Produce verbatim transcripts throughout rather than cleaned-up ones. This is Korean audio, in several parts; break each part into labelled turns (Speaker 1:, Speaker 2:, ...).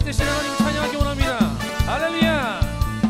Speaker 1: 되신 하나님 찬양하기 원합니다. 할렐루야.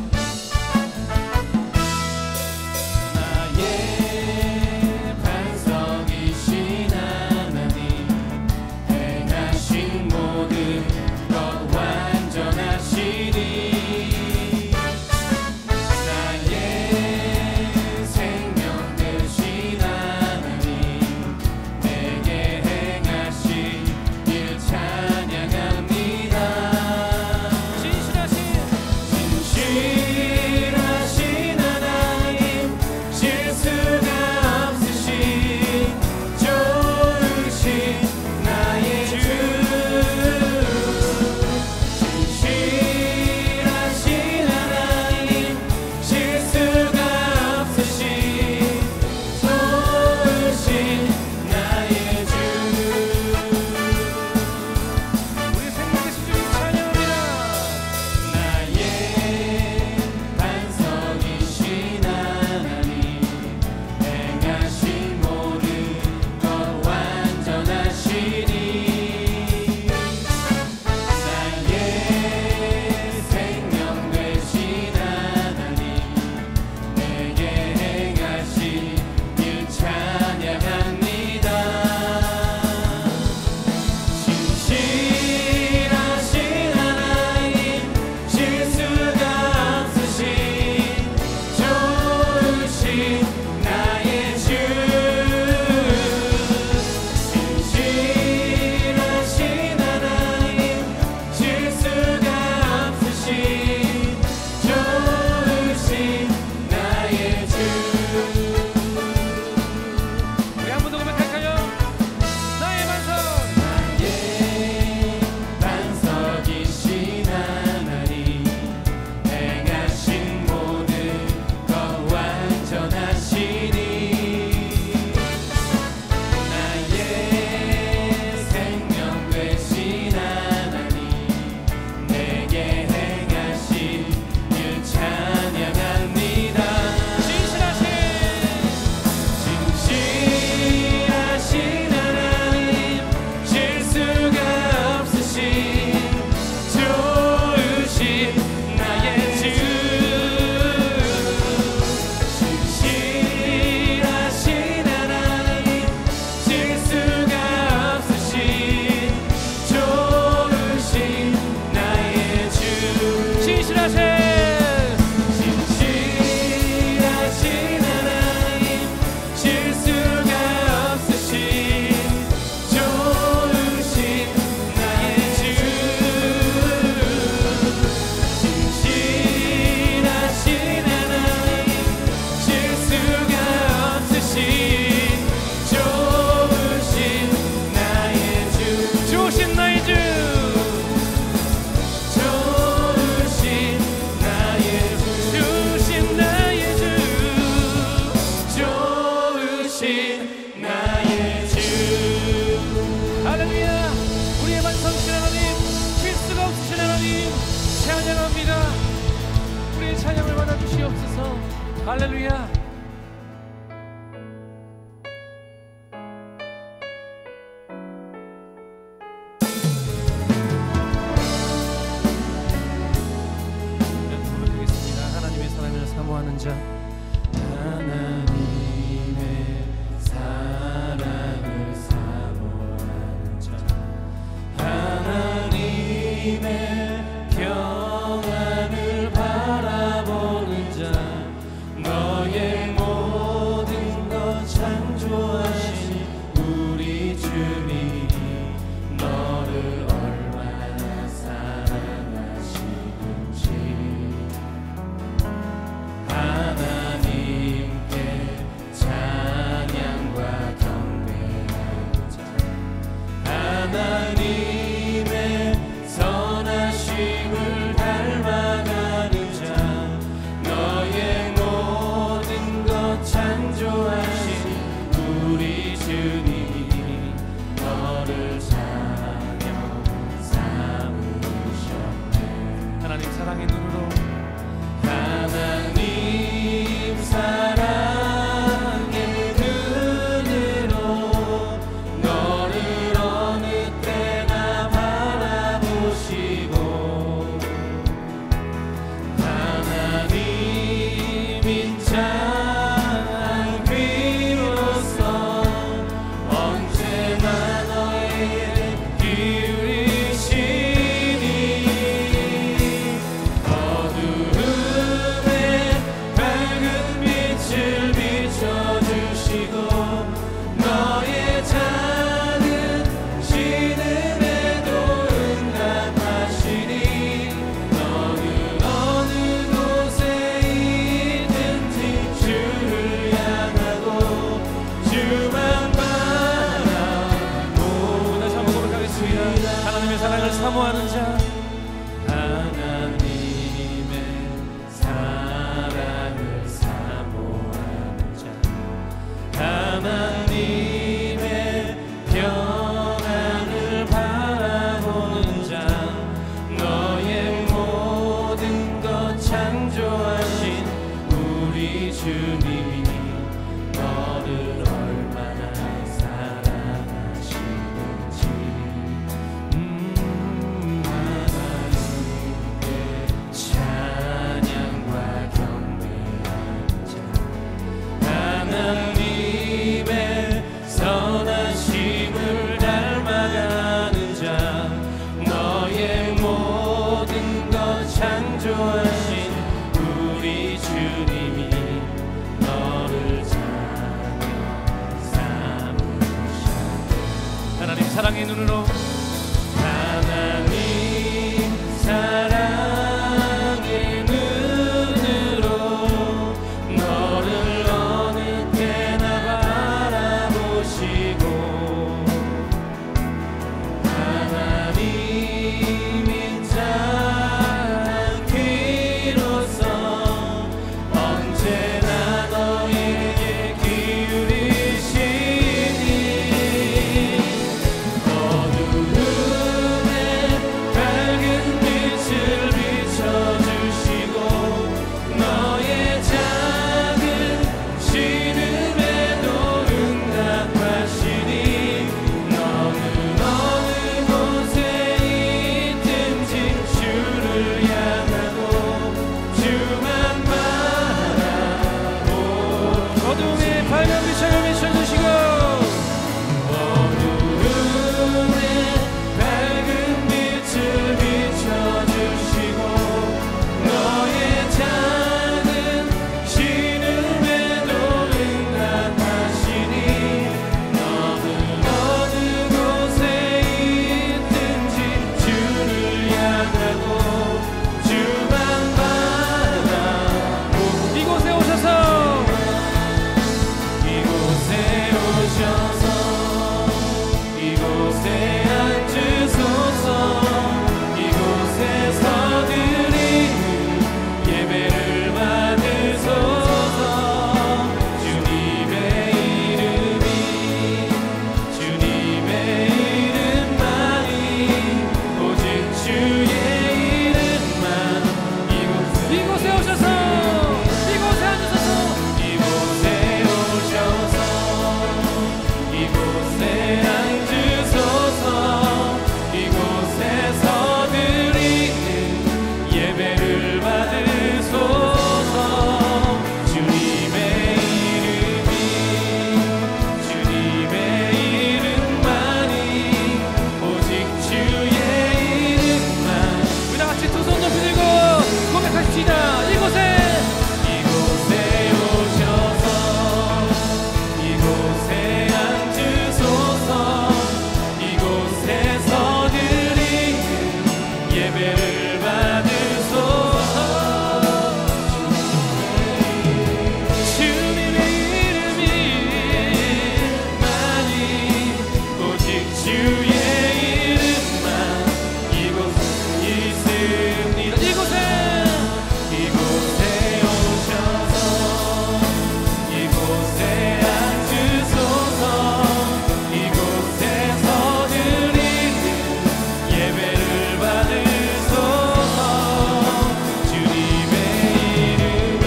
Speaker 1: 할렐루야. 부르겠습니다. 하나님의 사랑을 사모하는 자.
Speaker 2: 하나님의 사랑을 사모하는 자. 하나님의 평안을 바라보는 자. 너의 바라보시고 너의 작은 신음에도 응답하시니 너는 어느 곳에 있든지 주를 향하고 주만 바라보.
Speaker 1: 다시 한번 고백하겠습니다. 하나님의 사랑을 사모하는 자,
Speaker 2: 하나님의 사랑을 사모하는 자, 하나님의 평안을 바라보는 자, 너의 모든 것 창조하신 우리 주님이 너를 얼마나 사랑하시는지. 음, 하나님께 찬양과 경배하는 자, 하나님의 선하심을 닮아가는 자, 너의 모든 것 창조하신 우리 주님이 너를 사랑 삼으셨네.
Speaker 1: 하나님 사랑의 눈으로,
Speaker 2: 하나님 사랑의 눈으로 너를 어느 때나 바라보시고 하나님인 자 귀로서 언제나 너에게 기울이시니 어두움에 밝은 빛을 비춰주시고 너의 작은 신음에도 응답하시니 너는 어느 곳에 있든지 주를 향하고 주만 바라보.
Speaker 1: 어둠의 밝은 빛을 비춰주시고
Speaker 2: 어두움에 밝은 빛을 비춰주시고 너의 작은 신음에도 응답하시니 너는 어느 곳에 있든지 주를 향하고 주만 바라보.
Speaker 1: 이곳에 오셔서
Speaker 2: 이곳에 오셔서 이곳에 앉으소서. 이곳에서 드리는 예배를 받으소서. 주님의 이름이 주님의 이름만이 오직 주의 이름만. 이곳에
Speaker 1: 이곳에 오셔서 이곳에 앉으셔서
Speaker 2: 이곳에 오셔서 이곳에 앉으소서. 이곳에서 드리는 예배를 받으소서. 주님의 이름이 주님의 이름만이 오직 주의 이름만.
Speaker 1: 우리 다 같이 두 손 높이 들고 고백하십시다. 이곳에
Speaker 2: 이곳에 오셔서 이곳에 앉으소서. 이곳에서 드리는 예배를 받으소서. 주님의 이름이 많이 오직 주의 이름만 이곳에 있습니다.
Speaker 1: 이곳에
Speaker 2: 이곳에 오셔서 이곳에 앉으소서. 이곳에서 드리는 예배를 받으소서. 주님의 이름이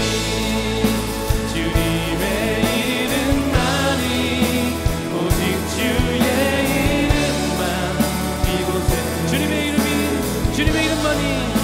Speaker 2: 주님의 이름만이 오직 주의 이름만. 이곳에
Speaker 1: 주님의 이름이 주님의 이름만이